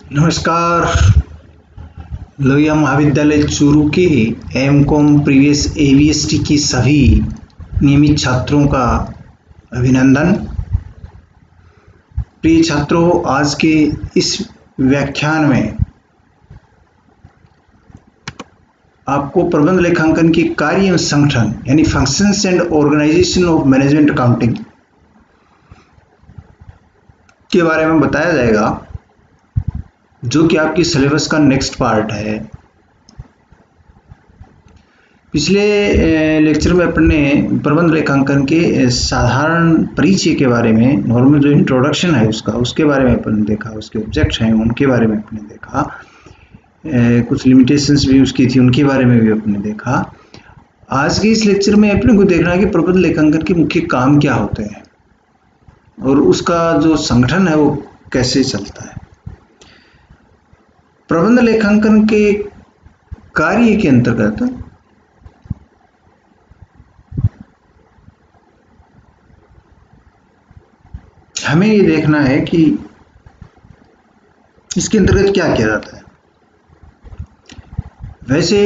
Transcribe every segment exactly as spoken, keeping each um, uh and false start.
नमस्कार। लोहिया महाविद्यालय चूरू के एम कॉम प्रीवियस एवीएसटी की सभी नियमित छात्रों का अभिनंदन। प्रिय छात्रों, आज के इस व्याख्यान में आपको प्रबंध लेखांकन के कार्य एवं संगठन यानी functions and organisation of management accounting के बारे में बताया जाएगा, जो कि आपकी सिलेबस का नेक्स्ट पार्ट है। पिछले लेक्चर में अपने प्रबंध लेखांकन के साधारण परिचय के बारे में, नॉर्मल जो इंट्रोडक्शन है उसका, उसके बारे में अपन देखा, उसके ऑब्जेक्ट्स हैं उनके बारे में अपने देखा, कुछ लिमिटेशंस भी उसकी थी उनके बारे में भी अपने देखा। आज के इस लेक्चर में अपने को देखना है कि प्रबंध लेखांकन के मुख्य काम क्या होते हैं और उसका जो संगठन है वो कैसे चलता है। प्रबंध लेखांकन के कार्य के अंतर्गत हमें ये देखना है कि इसके अंतर्गत क्या किया जाता है। वैसे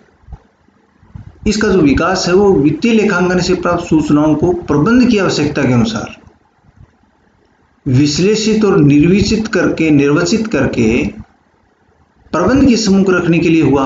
इसका जो विकास है वो वित्तीय लेखांकन से प्राप्त सूचनाओं को प्रबंध की आवश्यकता के अनुसार विश्लेषित और निर्विचित करके निर्वचित करके प्रबंध के सम्मुख रखने के लिए हुआ।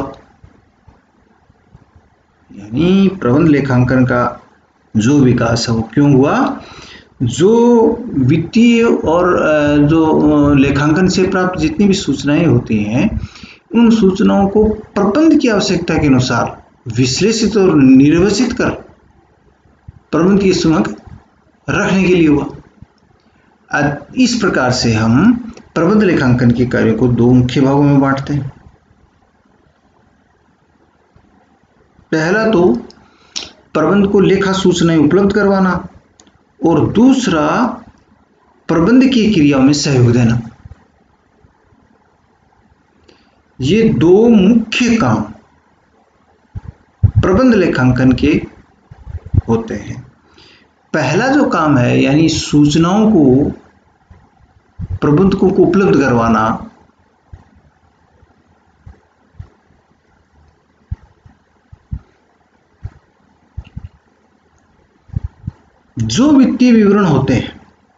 यानी प्रबंध लेखांकन का जो विकास है वो क्यों हुआ? जो वित्तीय और जो लेखांकन से प्राप्त जितनी भी सूचनाएं होती हैं, उन सूचनाओं को प्रबंध की आवश्यकता के अनुसार विश्लेषित और निर्वचित कर प्रबंध के सम्मुख रखने के लिए हुआ। इस प्रकार से हम प्रबंध लेखांकन के कार्यों को दो मुख्य भागों में बांटते हैं। पहला तो प्रबंध को लेखा सूचनाएं उपलब्ध करवाना और दूसरा प्रबंध की क्रियाओं में सहयोग देना। ये दो मुख्य काम प्रबंध लेखांकन के होते हैं। पहला जो काम है यानी सूचनाओं को प्रबंधकों को उपलब्ध करवाना, जो वित्तीय विवरण होते हैं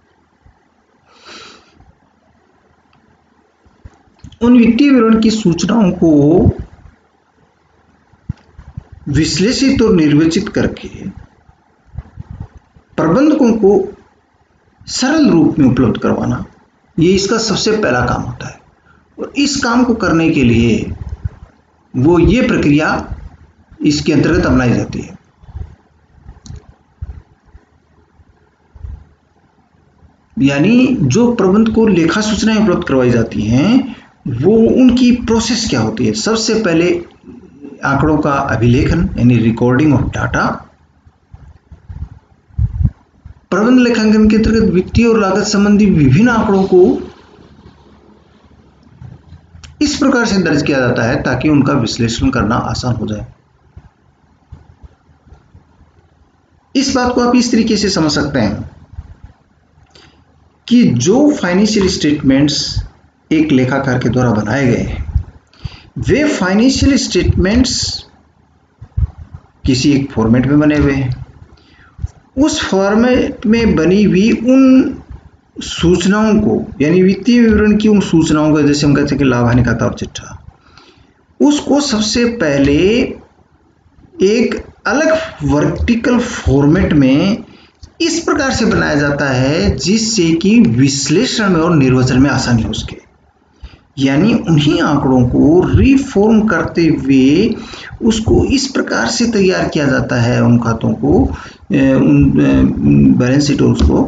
उन वित्तीय विवरण की सूचनाओं को विश्लेषित और निर्वचित करके प्रबंधकों को सरल रूप में उपलब्ध करवाना, ये इसका सबसे पहला काम होता है। और इस काम को करने के लिए वो ये प्रक्रिया इसके अंतर्गत अपनाई जाती है। यानी जो प्रबंध को लेखा सूचनाएं उपलब्ध करवाई जाती हैं वो उनकी प्रोसेस क्या होती है। सबसे पहले आंकड़ों का अभिलेखन यानी रिकॉर्डिंग ऑफ डाटा। प्रबंध लेखांकन के अंतर्गत वित्तीय और लागत संबंधी विभिन्न आंकड़ों को इस प्रकार से दर्ज किया जाता है ताकि उनका विश्लेषण करना आसान हो जाए। इस बात को आप इस तरीके से समझ सकते हैं कि जो फाइनेंशियल स्टेटमेंट्स एक लेखाकार के द्वारा बनाए गए हैं, वे फाइनेंशियल स्टेटमेंट्स किसी एक फॉर्मेट में बने हुए हैं। उस फॉर्मेट में बनी हुई उन सूचनाओं को यानी वित्तीय विवरण की उन सूचनाओं को, जैसे हम कहते हैं कि लाभ हानि खाता और चिट्ठा, उसको सबसे पहले एक अलग वर्टिकल फॉर्मेट में इस प्रकार से बनाया जाता है जिससे कि विश्लेषण में और निर्वचन में आसानी हो सके। यानी उन्हीं आंकड़ों को रिफॉर्म करते हुए उसको इस प्रकार से तैयार किया जाता है, उन खातों को, उन बैलेंस शीट उसको,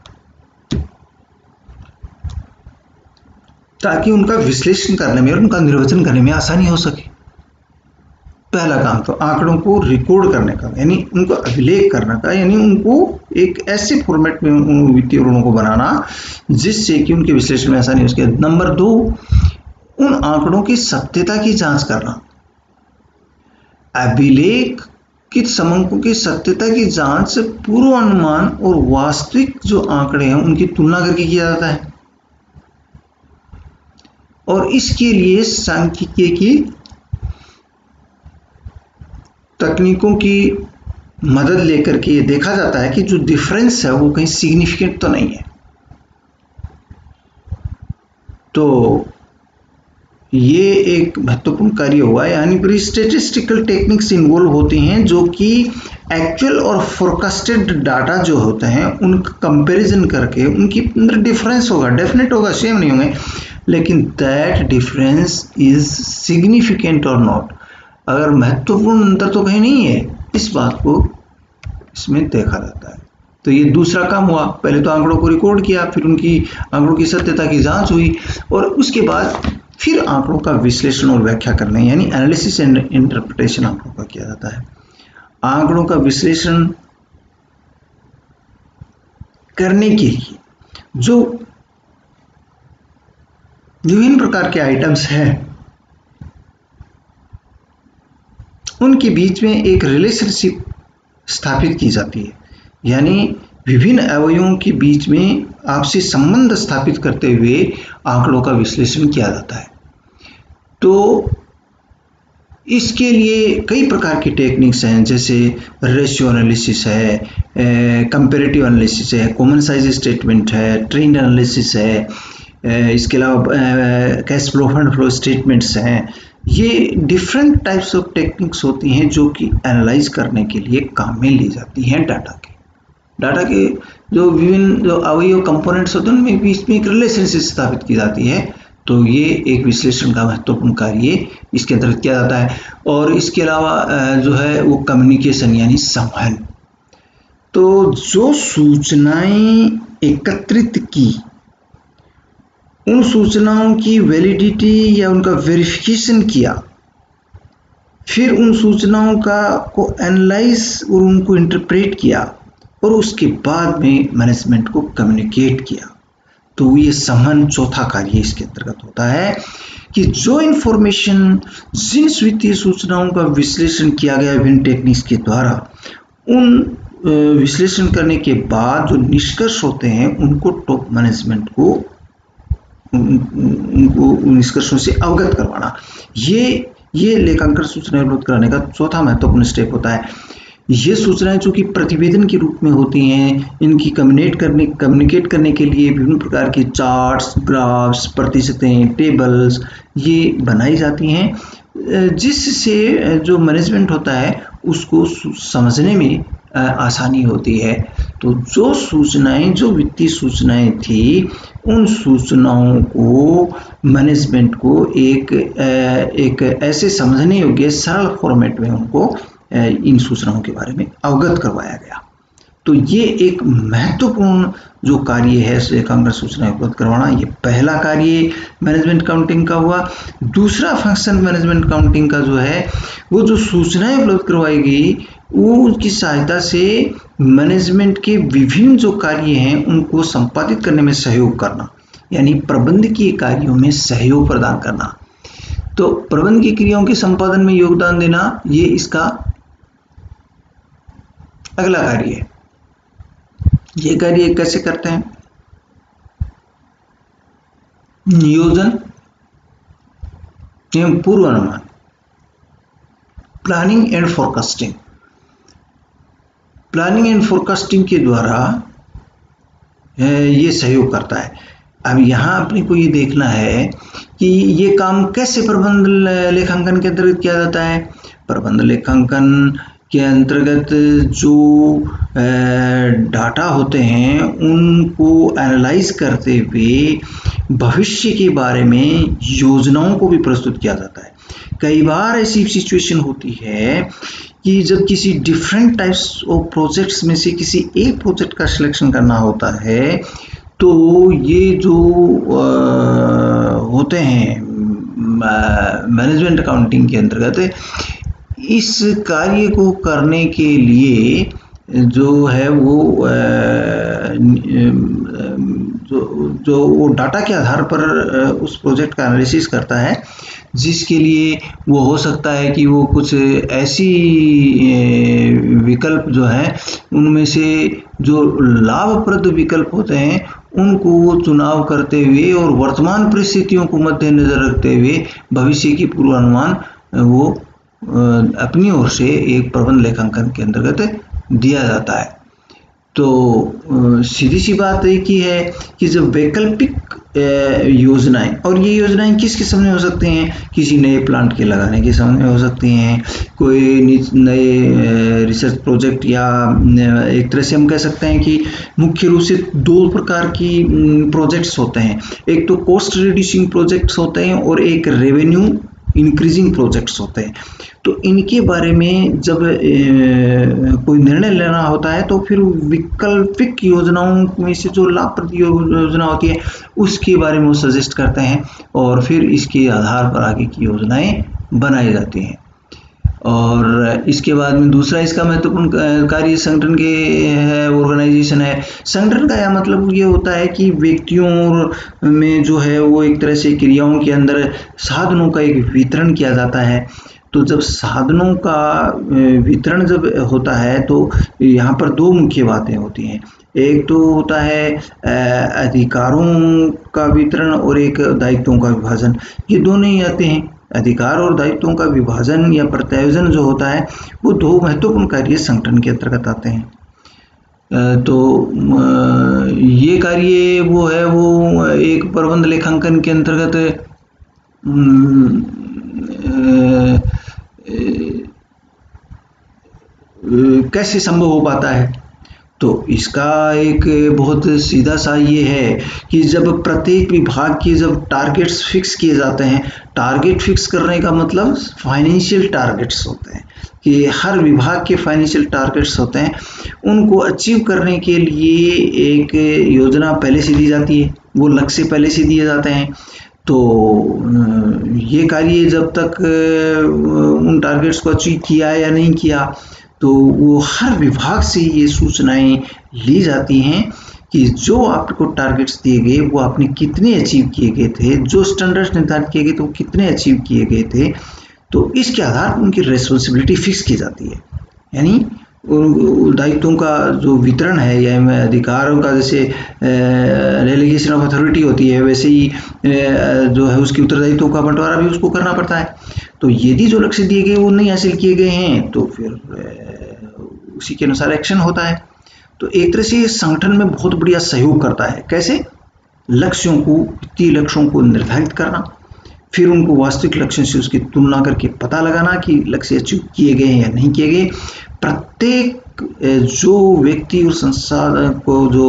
ताकि उनका विश्लेषण करने में और उनका निर्वचन करने में आसानी हो सके। पहला काम तो आंकड़ों को रिकॉर्ड करने का यानी उनको अभिलेख करने का, यानी उनको एक ऐसे फॉर्मेट में उन वित्तीय विवरणों को बनाना जिससे कि उनके विश्लेषण में आसानी हो सके। नंबर दो, उन आंकड़ों की सत्यता की जांच करना। अभिलेखित समंकों की सत्यता की जांच पूर्वानुमान और वास्तविक जो आंकड़े हैं उनकी तुलना करके किया जाता है। और इसके लिए सांख्यिकी की तकनीकों की मदद लेकर के ये देखा जाता है कि जो डिफरेंस है वो कहीं सिग्निफिकेंट तो नहीं है। तो ये एक महत्वपूर्ण कार्य हुआ, यानी पर स्टेटिस्टिकल टेक्निक्स इन्वॉल्व होती हैं जो कि एक्चुअल और फोरकास्टेड डाटा जो होते हैं उनका कंपैरिजन करके उनकी अंदर डिफरेंस होगा, डेफिनेट होगा, सेम नहीं होंगे, लेकिन दैट डिफरेंस इज सिग्निफिकेंट और नॉट, अगर महत्वपूर्ण अंतर तो कहीं नहीं है, इस बात को इसमें देखा जाता है। तो ये दूसरा काम हुआ, पहले तो आंकड़ों को रिकॉर्ड किया, फिर उनकी आंकड़ों की सत्यता की जांच हुई, और उसके बाद फिर आंकड़ों का विश्लेषण और व्याख्या करने, यानी एनालिसिस एंड इंटरप्रिटेशन आंकड़ों का किया जाता है। आंकड़ों का विश्लेषण करने के लिए जो विभिन्न प्रकार के आइटम्स हैं उनके बीच में एक रिलेशनशिप स्थापित की जाती है, यानी विभिन्न अवयवों के बीच में आपसी संबंध स्थापित करते हुए आंकड़ों का विश्लेषण किया जाता है। तो इसके लिए कई प्रकार की टेक्निक्स हैं, जैसे रेशियो एनालिसिस है, कंपैरेटिव एनालिसिस है, कॉमन साइज स्टेटमेंट है, ट्रेंड एनालिसिस है, ए, इसके अलावा cash flow fund flow statements हैं। ये डिफरेंट टाइप्स ऑफ टेक्निक्स होती हैं जो कि एनालाइज करने के लिए काम में ली जाती हैं। डाटा के डाटा के जो विभिन्न जो अवयव कंपोनेंट्स होते हैं उनमें बीच में एक रिलेशनशिप स्थापित की जाती है। तो ये एक विश्लेषण का महत्वपूर्ण कार्य इसके अंतर्गत किया जाता है। और इसके अलावा जो है वो कम्युनिकेशन यानी संवहन। तो जो सूचनाएं एकत्रित की, उन सूचनाओं की वैलिडिटी या उनका वेरिफिकेशन किया, फिर उन सूचनाओं का को एनालाइज और उनको इंटरप्रेट किया, और उसके बाद में मैनेजमेंट को कम्युनिकेट किया। तो ये संवहन चौथा कार्य इसके अंतर्गत होता है कि जो इंफॉर्मेशन, जिन वित्तीय सूचनाओं का विश्लेषण किया गया विभिन्न टेक्निक्स के द्वारा, उन विश्लेषण करने के बाद जो निष्कर्ष होते हैं उनको टॉप मैनेजमेंट को उनको उन निष्कर्षों से अवगत करवाना, ये ये लेखांकन सूचनाएं उपलब्ध कराने का चौथा महत्वपूर्ण स्टेप होता है। ये सूचनाएं जो कि प्रतिवेदन के रूप में होती हैं, इनकी कम्युनिकेट करने कम्युनिकेट करने के लिए विभिन्न प्रकार के चार्ट्स, ग्राफ्स, प्रतिशतें, टेबल्स ये बनाई जाती हैं, जिससे जो मैनेजमेंट होता है उसको समझने में आसानी होती है। तो जो सूचनाएं, जो वित्तीय सूचनाएं थी, उन सूचनाओं को मैनेजमेंट को एक एक ऐसे समझने योग्य सरल फॉर्मेट में उनको इन सूचनाओं के बारे में अवगत करवाया गया। तो ये एक महत्वपूर्ण जो कार्य है लेखांकन सूचनाएं उपलब्ध करवाना, ये पहला कार्य मैनेजमेंट अकाउंटिंग का हुआ। दूसरा फंक्शन मैनेजमेंट अकाउंटिंग का जो है, वो जो सूचनाएं उपलब्ध करवाई गई वो उसकी सहायता से मैनेजमेंट के विभिन्न जो कार्य हैं उनको संपादित करने में सहयोग करना, यानी प्रबंधकीय कार्यों में सहयोग प्रदान करना। तो प्रबंधकीय क्रियाओं के संपादन में योगदान देना, ये इसका अगला कार्य है। ये कार्य कैसे करते हैं? नियोजन एवं पूर्वानुमान, planning and forecasting. Planning and forecasting के द्वारा ये सहयोग करता है। अब यहाँ अपने को ये देखना है कि ये काम कैसे प्रबंध लेखांकन के अंतर्गत किया जाता है। प्रबंध लेखांकन के अंतर्गत जो डाटा होते हैं उनको एनालाइज करते हुए भविष्य के बारे में योजनाओं को भी प्रस्तुत किया जाता है। कई बार ऐसी सिचुएशन होती है कि जब किसी डिफरेंट टाइप्स ऑफ प्रोजेक्ट्स में से किसी एक प्रोजेक्ट का सिलेक्शन करना होता है, तो ये जो आ, होते हैं मैनेजमेंट अकाउंटिंग के अंतर्गत, इस कार्य को करने के लिए जो है वो जो जो वो डाटा के आधार पर उस प्रोजेक्ट का एनालिसिस करता है, जिसके लिए वो हो सकता है कि वो कुछ ऐसी विकल्प जो हैं उनमें से जो लाभप्रद विकल्प होते हैं उनको वो चुनाव करते हुए और वर्तमान परिस्थितियों को मद्देनजर रखते हुए भविष्य की पूर्वानुमान वो अपनी ओर से एक प्रबंध लेखांकन के अंतर्गत दिया जाता है। तो सीधी सी बात एक ही है कि जब वैकल्पिक योजनाएं, और ये योजनाएं किस किस्म में हो सकती हैं, किसी नए प्लांट के लगाने के समय में हो सकती हैं, कोई नए रिसर्च प्रोजेक्ट, या एक तरह से हम कह सकते हैं कि मुख्य रूप से दो प्रकार की प्रोजेक्ट्स होते हैं। एक तो कॉस्ट रिड्यूसिंग प्रोजेक्ट्स होते हैं और एक रेवेन्यू इंक्रीजिंग प्रोजेक्ट्स होते हैं। तो इनके बारे में जब ए, कोई निर्णय लेना होता है तो फिर वैकल्पिक योजनाओं में से जो लाभप्रद योजना होती है उसके बारे में वो सजेस्ट करते हैं और फिर इसके आधार पर आगे की योजनाएं बनाई जाती हैं। और इसके बाद में दूसरा इसका महत्वपूर्ण कार्य संगठन के है, ऑर्गेनाइजेशन है। संगठन का यह मतलब ये होता है कि व्यक्तियों में जो है वो एक तरह से क्रियाओं के अंदर साधनों का एक वितरण किया जाता है। तो जब साधनों का वितरण जब होता है तो यहाँ पर दो मुख्य बातें होती हैं। एक तो होता है अधिकारों का वितरण और एक दायित्वों का विभाजन। ये दोनों ही आते हैं। अधिकार और दायित्वों का विभाजन या प्रत्यायोजन जो होता है वो दो महत्वपूर्ण कार्य संगठन के अंतर्गत आते हैं। तो ये कार्य वो है वो एक प्रबंध लेखांकन के अंतर्गत कैसे संभव हो पाता है। तो इसका एक बहुत सीधा सा ये है कि जब प्रत्येक विभाग के जब टारगेट्स फिक्स किए जाते हैं, टारगेट फिक्स करने का मतलब फाइनेंशियल टारगेट्स होते हैं कि हर विभाग के फाइनेंशियल टारगेट्स होते हैं, उनको अचीव करने के लिए एक योजना पहले से दी जाती है, वो लक्ष्य पहले से दिए जाते हैं। तो ये कार्य जब तक उन टारगेट्स को अचीव किया या नहीं किया तो वो हर विभाग से ये सूचनाएं ली जाती हैं कि जो आपको टारगेट्स दिए गए वो आपने कितने अचीव किए गए थे, जो स्टैंडर्ड्स निर्धारित किए गए थे वो कितने अचीव किए गए थे। तो इसके आधार पर उनकी रिस्पॉन्सिबिलिटी फिक्स की जाती है। यानी दायित्वों का जो वितरण है या अधिकारों का जैसे डेलीगेशन ऑफ अथॉरिटी होती है वैसे ही जो है उसकी उत्तरदायित्वों का बंटवारा भी उसको करना पड़ता है। तो यदि जो लक्ष्य दिए गए वो नहीं हासिल किए गए हैं तो फिर उसी के अनुसार एक्शन होता है। तो एक तरह से संगठन में बहुत बढ़िया सहयोग करता है। कैसे? लक्ष्यों को, वित्तीय लक्ष्यों को निर्धारित करना, फिर उनको वास्तविक लक्ष्यों से उसकी तुलना करके पता लगाना कि लक्ष्य अचीव किए गए हैं या नहीं किए गए। प्रत्येक जो व्यक्ति और संस्था को जो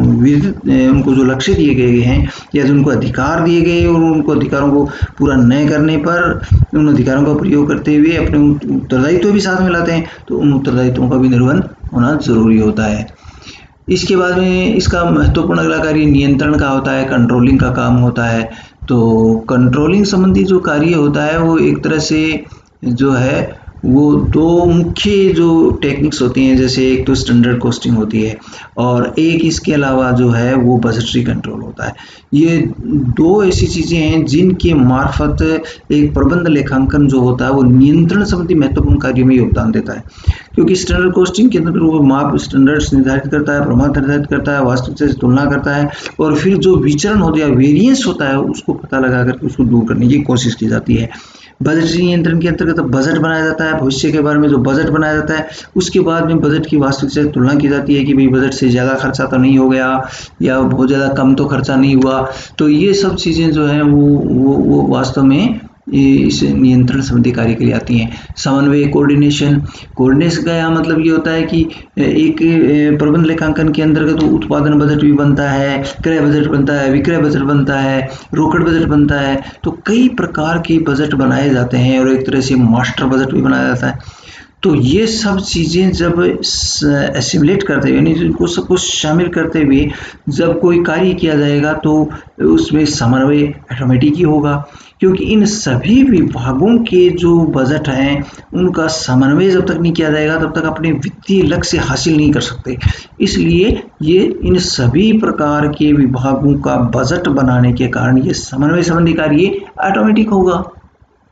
उनको जो लक्ष्य दिए गए हैं या जो उनको अधिकार दिए गए और उनको अधिकारों को पूरा न करने पर उन अधिकारों का प्रयोग करते हुए अपने उत्तरदायित्व भी साथ में लाते हैं, तो उन उत्तरदायित्वों का भी निर्वहन होना जरूरी होता है। इसके बाद में इसका महत्वपूर्ण अगला कार्य नियंत्रण का होता है, कंट्रोलिंग का काम होता है। तो कंट्रोलिंग संबंधी जो कार्य होता है वो एक तरह से जो है वो दो मुख्य जो टेक्निक्स होती हैं, जैसे एक तो स्टैंडर्ड कॉस्टिंग होती है और एक इसके अलावा जो है वो बजटरी कंट्रोल होता है। ये दो ऐसी चीज़ें हैं जिनके मार्फत एक प्रबंध लेखांकन जो होता है वो नियंत्रण संबंधी महत्वपूर्ण कार्यों में योगदान देता है। क्योंकि स्टैंडर्ड कॉस्टिंग के अंदर वो माप स्टैंडर्ड्स निर्धारित करता है, प्रमाण निर्धारित करता है, वास्तविकता से तुलना करता है और फिर जो विचरण होता है, वेरिएंस होता है, उसको पता लगा करके उसको दूर करने की कोशिश की जाती है। बजट नियंत्रण के अंतर्गत बजट बनाया जाता है। भविष्य के बारे में जो बजट बनाया जाता है उसके बाद में बजट की वास्तविक से तुलना की जाती है कि भाई बजट से ज़्यादा खर्चा तो नहीं हो गया या बहुत ज़्यादा कम तो खर्चा नहीं हुआ। तो ये सब चीज़ें जो हैं वो वो वो वास्तव में इस नियंत्रण संबंधी कार्य के लिए आती हैं। समन्वय, कोऑर्डिनेशन कोऑर्डिनेशन का यहाँ मतलब ये होता है कि एक प्रबंध लेखांकन के अंतर्गत उत्पादन बजट भी बनता है, क्रय बजट बनता है, विक्रय बजट बनता है, रोकड़ बजट बनता है। तो कई प्रकार के बजट बनाए जाते हैं और एक तरह से मास्टर बजट भी बनाया जाता है। तो ये सब चीज़ें जब एसिमुलेट करते हुए यानी इनको सब कुछ शामिल करते हुए जब कोई कार्य किया जाएगा तो उसमें समन्वय ऑटोमेटिक ही होगा, क्योंकि इन सभी विभागों के जो बजट हैं उनका समन्वय जब तक नहीं किया जाएगा तब तक अपने वित्तीय लक्ष्य हासिल नहीं कर सकते। इसलिए ये इन सभी प्रकार के विभागों का बजट बनाने के कारण ये समन्वय संबंधी कार्य ऑटोमेटिक होगा।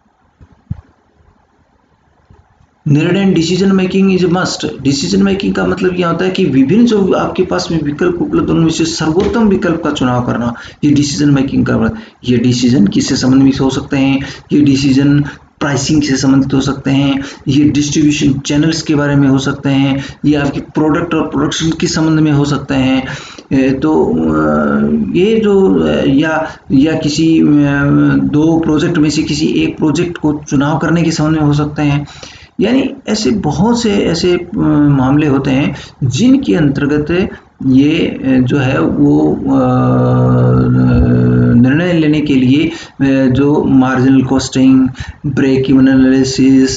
निर्णय decision making is must. Decision making का मतलब यह होता है कि विभिन्न जो आपके पास में विकल्प उपलब्ध उनमें से सर्वोत्तम विकल्प का चुनाव करना, ये डिसीजन मेकिंग का। ये डिसीजन किससे संबंधित हो सकते हैं? ये डिसीजन प्राइसिंग से संबंधित हो सकते हैं, ये डिस्ट्रीब्यूशन चैनल्स के बारे में हो सकते हैं, ये आपकी प्रोडक्ट और प्रोडक्शन के संबंध में हो सकते हैं। तो ये जो या या किसी दो प्रोजेक्ट में से किसी एक प्रोजेक्ट को चुनाव करने के संबंध में हो सकते हैं। यानी ऐसे बहुत से ऐसे मामले होते हैं जिनके अंतर्गत ये जो है वो निर्णय लेने के लिए जो marginal costing, break even analysis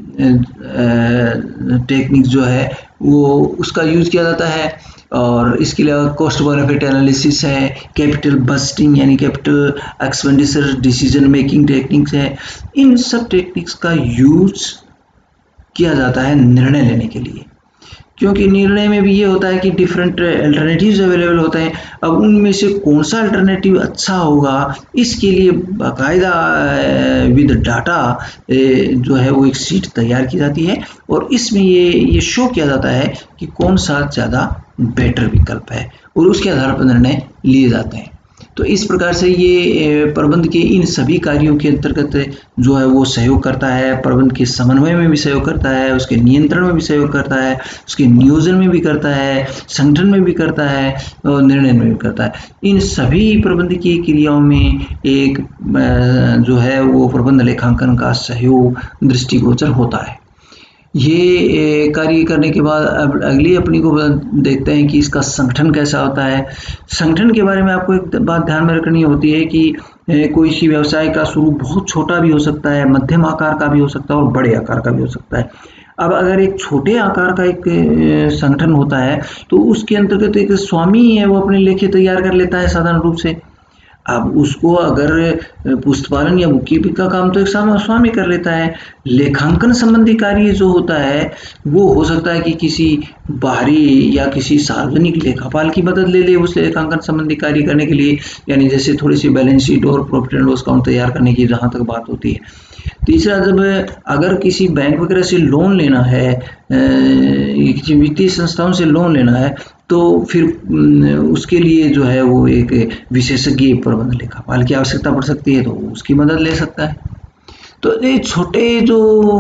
technique जो है वो उसका यूज किया जाता है। और इसके अलावा कॉस्ट बेनिफिट एनालिसिस है, कैपिटल बस्टिंग यानी capital expenditure decision making techniques है। इन सब टेक्निक्स का यूज किया जाता है निर्णय लेने के लिए, क्योंकि निर्णय में भी ये होता है कि डिफरेंट अल्टरनेटिव्स अवेलेबल होते हैं। अब उनमें से कौन सा अल्टरनेटिव अच्छा होगा, इसके लिए बाकायदा विद डाटा जो है वो एक शीट तैयार की जाती है और इसमें ये ये शो किया जाता है कि कौन सा ज़्यादा बेटर विकल्प है और उसके आधार पर निर्णय लिए जाते हैं। तो इस प्रकार से ये प्रबंध के इन सभी कार्यों के अंतर्गत जो है वो सहयोग करता है, प्रबंध के समन्वय में भी सहयोग करता है, उसके नियंत्रण में भी सहयोग करता है, उसके नियोजन में भी करता है, संगठन में भी करता है और निर्णय में भी करता है। इन सभी प्रबंधकीय क्रियाओं में एक जो है वो प्रबंध लेखांकन का सहयोग दृष्टिगोचर होता है। ये कार्य करने के बाद अब अगली अपनी को देखते हैं कि इसका संगठन कैसा होता है। संगठन के बारे में आपको एक बात ध्यान में रखनी होती है कि कोई सी व्यवसाय का शुरू बहुत छोटा भी हो सकता है, मध्यम आकार का भी हो सकता है और बड़े आकार का भी हो सकता है। अब अगर एक छोटे आकार का एक संगठन होता है तो उसके अंतर्गत एक स्वामी है, वो अपने लेखे तैयार कर लेता है साधारण रूप से। अब उसको अगर पुस्तपालन या बुककीपिंग का काम तो एक स्वामी कर लेता है। लेखांकन संबंधी कार्य जो होता है वो हो सकता है कि किसी बाहरी या किसी सार्वजनिक लेखापाल की मदद ले ले उस लेखांकन संबंधी कार्य करने के लिए, यानी जैसे थोड़ी सी बैलेंस शीट और प्रॉफिट एंड लॉस अकाउंट तैयार करने की जहाँ तक बात होती है। तीसरा, जब अगर किसी बैंक वगैरह से लोन लेना है, किसी वित्तीय संस्थाओं से लोन लेना है, तो फिर उसके लिए जो है वो एक विशेषज्ञ प्रबंध लेखापाल की आवश्यकता पड़ सकती है, तो उसकी मदद ले सकता है। तो ये छोटे जो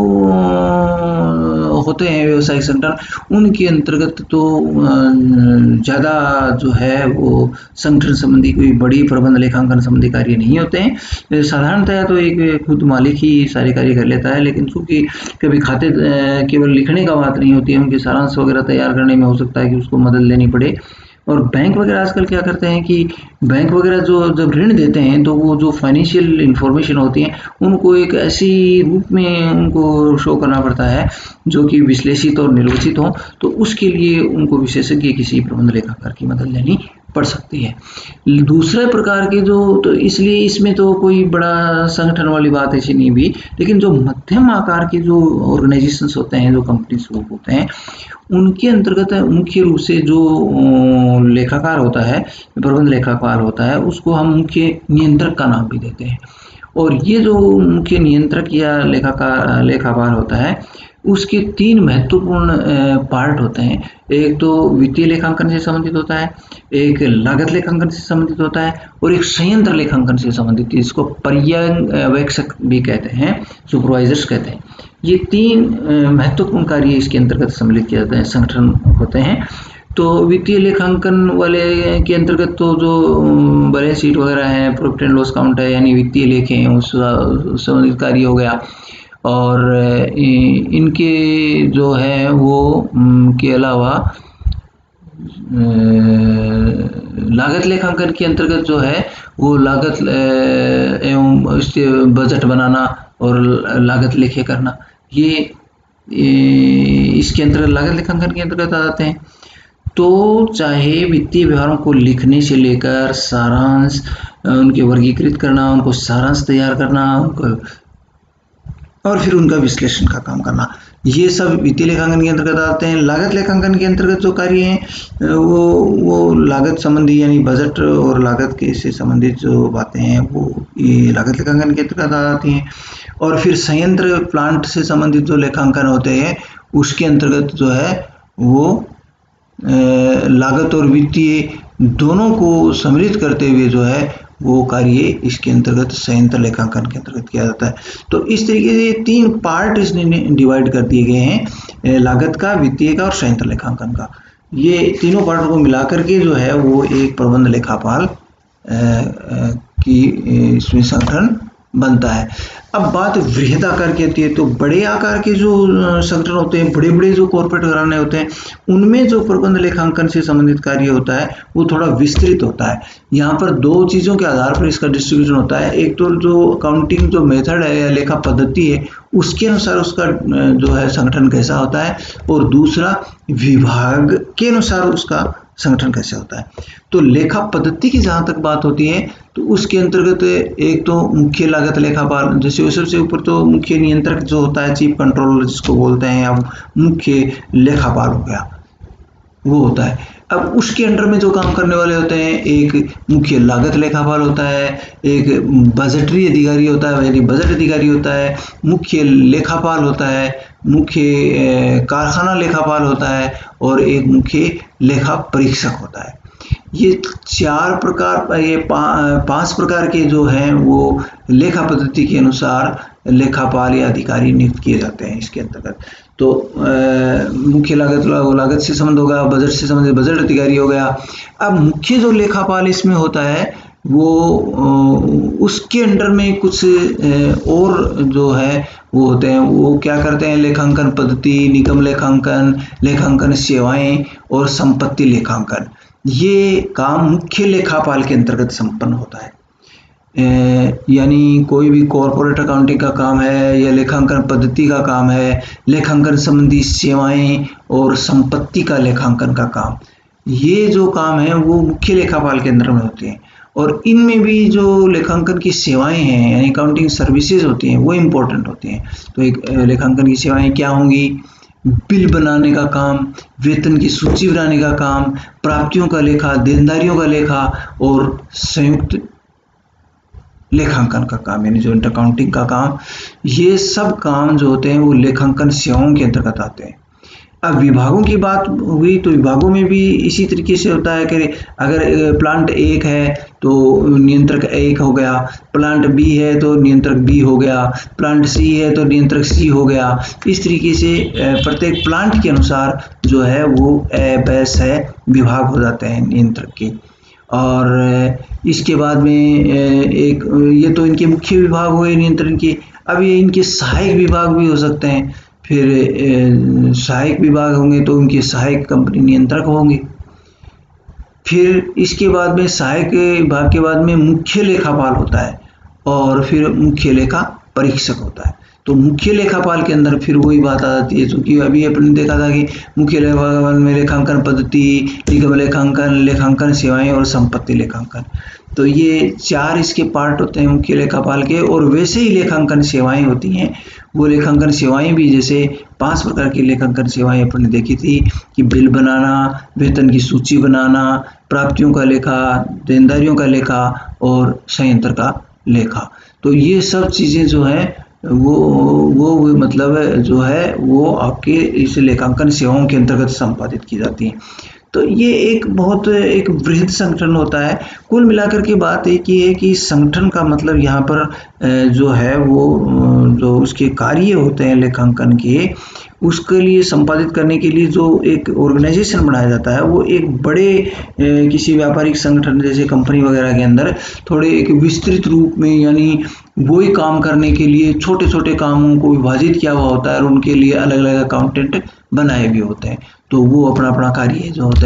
होते हैं व्यवसायिक संगठन, उनके अंतर्गत तो ज़्यादा जो है वो संगठन संबंधी कोई बड़ी प्रबंध लेखांकन संबंधी कार्य नहीं होते हैं। साधारणतः तो एक खुद मालिक ही सारे कार्य कर लेता है, लेकिन चूँकि कभी खाते केवल लिखने का बात नहीं होती है, उनके सारांश वगैरह तैयार करने में हो सकता है कि उसको मदद लेनी पड़े। और बैंक वगैरह आजकल क्या करते हैं कि बैंक वगैरह जो जब ऋण देते हैं तो वो जो फाइनेंशियल इंफॉर्मेशन होती है उनको एक ऐसी रूप में उनको शो करना पड़ता है जो कि विश्लेषित और निर्वचित हो, तो उसके लिए उनको विशेषज्ञ किसी प्रबंध लेखाकार की मदद लेनी पड़ सकती है। दूसरे प्रकार के जो, तो इसलिए इसमें तो कोई बड़ा संगठन वाली बात ऐसी नहीं भी, लेकिन जो मध्यम आकार के जो ऑर्गेनाइजेशंस होते हैं, जो कंपनीज होते हैं, उनके अंतर्गत मुख्य रूप से जो लेखाकार होता है, प्रबंध लेखाकार होता है, उसको हम मुख्य नियंत्रक का नाम भी देते हैं। और ये जो मुख्य नियंत्रक या लेखाकार लेखाकार होता है, उसके तीन महत्वपूर्ण पार्ट होते हैं। एक तो वित्तीय लेखांकन से संबंधित होता है, एक लागत लेखांकन से संबंधित होता है और एक संयंत्र लेखांकन से संबंधित, इसको पर्यवेक्षक भी कहते हैं, सुपरवाइजर्स कहते हैं। ये तीन महत्वपूर्ण कार्य इसके अंतर्गत सम्मिलित किए जाते हैं, संगठन होते हैं। तो वित्तीय लेखांकन वाले के अंतर्गत तो जो बैलेंस शीट वगैरह है, प्रॉफिट एंड लॉस अकाउंट है, यानी वित्तीय लेखे हैं, उस संबंधित कार्य हो गया। और इनके जो है वो के अलावा लागत लेखांकन के अंतर्गत जो है वो लागत एवं इसके बजट बनाना और लागत लेखे करना, ये इसके अंतर्गत लागत लेखांकन के अंतर्गत आ जाते हैं। तो चाहे वित्तीय व्यवहारों को लिखने से लेकर सारांश, उनके वर्गीकृत करना, उनको सारांश तैयार करना, उनको और फिर उनका विश्लेषण का काम करना, ये सब वित्तीय लेखांकन के अंतर्गत आते हैं। लागत लेखांकन के अंतर्गत जो कार्य हैं वो वो लागत संबंधी यानी बजट और लागत के से संबंधित जो बातें हैं वो ये लागत लेखांकन के अंतर्गत आती हैं। और फिर संयंत्र प्लांट से संबंधित जो लेखांकन होते हैं उसके अंतर्गत जो है वो लागत और वित्तीय दोनों को सम्मिलित करते हुए जो है वो कार्य इसके अंतर्गत संयंत्र लेखांकन के अंतर्गत किया जाता है। तो इस तरीके से तीन पार्ट इसमें डिवाइड कर दिए गए हैं, लागत का, वित्तीय का और संयंत्र लेखांकन का। ये तीनों पार्ट को मिलाकर के जो है वो एक प्रबंध लेखापाल की इसमें संगठन बनता है। अब बात वृहद आकार की आती है तो बड़े आकार के जो संगठन होते हैं, बड़े बड़े जो कॉर्पोरेट घराने होते हैं, उनमें जो प्रबंध लेखांकन से संबंधित कार्य होता है वो थोड़ा विस्तृत होता है। यहाँ पर दो चीज़ों के आधार पर इसका डिस्ट्रीब्यूशन होता है। एक तो जो अकाउंटिंग जो मेथड है या लेखा पद्धति है उसके अनुसार उसका जो है संगठन कैसा होता है, और दूसरा विभाग के अनुसार उसका संगठन कैसे होता है। तो लेखा पद्धति की जहाँ तक बात होती है तो उसके अंतर्गत एक तो मुख्य लागत लेखापाल, जैसे सबसे ऊपर तो मुख्य नियंत्रक जो होता है, चीफ कंट्रोलर जिसको बोलते हैं, या मुख्य लेखापाल हो गया, वो होता है। अब उसके अंडर में जो काम करने वाले होते हैं, एक मुख्य लागत लेखापाल होता है, एक बजटरी अधिकारी होता है यानी बजट अधिकारी होता है, मुख्य लेखापाल होता है, मुख्य कारखाना लेखापाल होता है, और एक मुख्य लेखा परीक्षक होता है। ये चार प्रकार, ये पा, पांच प्रकार के जो हैं वो लेखा पद्धति के अनुसार लेखापाल या अधिकारी नियुक्त किए जाते हैं इसके अंतर्गत। तो मुख्य लागत लागत से संबंध होगा, बजट से संबंधित बजट अधिकारी हो गया। अब मुख्य जो लेखापाल इसमें होता है वो उसके अंडर में कुछ और जो है वो होते हैं, वो क्या करते हैं, लेखांकन पद्धति, निगम लेखांकन, लेखांकन सेवाएं और संपत्ति लेखांकन। ये काम मुख्य लेखापाल के अंतर्गत संपन्न होता है। यानी कोई भी कॉर्पोरेट अकाउंटिंग का काम है या लेखांकन पद्धति का काम है, लेखांकन संबंधी सेवाएं और संपत्ति का लेखांकन का काम, ये जो काम है वो मुख्य लेखापाल के अंदर में होते हैं। और इनमें भी जो लेखांकन की सेवाएं हैं यानी अकाउंटिंग सर्विसेज होती हैं वो इम्पोर्टेंट होती हैं। तो एक लेखांकन की सेवाएं क्या होंगी, बिल बनाने का काम, वेतन की सूची बनाने का काम, प्राप्तियों का लेखा, देनदारियों का लेखा और संयुक्त लेखांकन का काम यानी जॉइंट अकाउंटिंग का काम। ये सब काम जो होते हैं वो लेखांकन सेवाओं के अंतर्गत आते हैं। अब विभागों की बात हुई तो विभागों में भी इसी तरीके से होता है कि अगर प्लांट एक है तो नियंत्रक एक हो गया, प्लांट बी है तो नियंत्रक बी हो गया, प्लांट सी है तो नियंत्रक सी हो गया। इस तरीके से प्रत्येक प्लांट के अनुसार जो है वो ए बैस है विभाग हो जाते हैं नियंत्रक के। और इसके बाद में एक ये तो इनके मुख्य विभाग हुए नियंत्रण के। अब ये इनके सहायक विभाग भी हो सकते हैं। फिर सहायक विभाग होंगे तो उनके सहायक कंपनी नियंत्रक होंगे। फिर इसके बाद में सहायक विभाग के बाद में मुख्य लेखापाल होता है और फिर मुख्य लेखा परीक्षक होता है। तो मुख्य लेखापाल के अंदर फिर वही बात आ जाती है, क्योंकि अभी अपने देखा था कि मुख्य लेखापाल में लेखांकन पद्धति, निगम लेखांकन, लेखांकन सेवाएं और संपत्ति लेखांकन। तो ये चार इसके पार्ट होते हैं मुख्य लेखापाल के। और वैसे ही लेखांकन सेवाएं होती हैं, वो लेखांकन सेवाएं भी जैसे पांच प्रकार की लेखांकन सेवाएं अपन ने देखी थी कि बिल बनाना, वेतन की सूची बनाना, प्राप्तियों का लेखा, देनदारियों का लेखा और संयंत्र का लेखा। तो ये सब चीज़ें जो है वो वो मतलब जो है वो आपके इस लेखांकन सेवाओं के अंतर्गत संपादित की जाती हैं। तो ये एक बहुत एक वृहद संगठन होता है। कुल मिलाकर के बात एक ही है कि संगठन का मतलब यहाँ पर जो है वो जो उसके कार्य होते हैं लेखांकन के, उसके लिए संपादित करने के लिए जो एक ऑर्गेनाइजेशन बनाया जाता है वो एक बड़े किसी व्यापारिक संगठन जैसे कंपनी वगैरह के अंदर थोड़े एक विस्तृत रूप में यानी वही काम करने के लिए छोटे छोटे कामों को विभाजित किया हुआ होता है और उनके लिए अलग अलग अकाउंटेंट बनाए भी होते हैं। तो वो अपना अपना कार्य जो होते हैं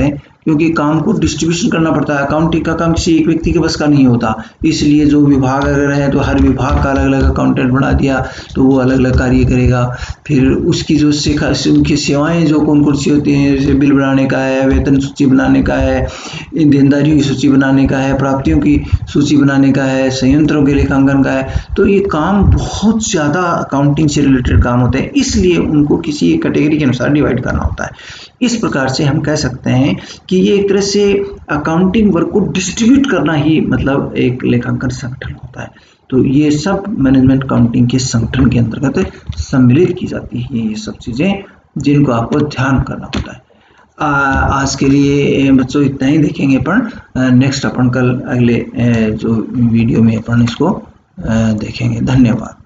क्योंकि काम को डिस्ट्रीब्यूशन करना पड़ता है। अकाउंटिंग का काम किसी एक व्यक्ति के बस का नहीं होता, इसलिए जो विभाग अगर है तो हर विभाग का अलग अलग अकाउंटेंट बना दिया तो वो अलग अलग कार्य करेगा। फिर उसकी जो शिखा उनकी सेवाएं जो कौन कौन सी होती हैं, जैसे बिल बनाने का है, वेतन सूची बनाने का है, देनदारियों की सूची बनाने का है, प्राप्तियों की सूची बनाने का है, संयंत्रों के लेखांकन का है। तो ये काम बहुत ज़्यादा अकाउंटिंग से रिलेटेड काम होते हैं, इसलिए उनको किसी एक कैटेगरी के अनुसार डिवाइड करना होता है। इस प्रकार से हम कह सकते हैं कि ये एक तरह से अकाउंटिंग वर्क को डिस्ट्रीब्यूट करना ही मतलब एक लेखांकन संगठन होता है। तो ये सब मैनेजमेंट अकाउंटिंग के संगठन के अंतर्गत सम्मिलित की जाती है ये सब चीज़ें, जिनको आपको ध्यान करना होता है। आ, आज के लिए बच्चों इतना ही देखेंगे अपन, नेक्स्ट अपन कल अगले जो वीडियो में अपन इसको देखेंगे। धन्यवाद।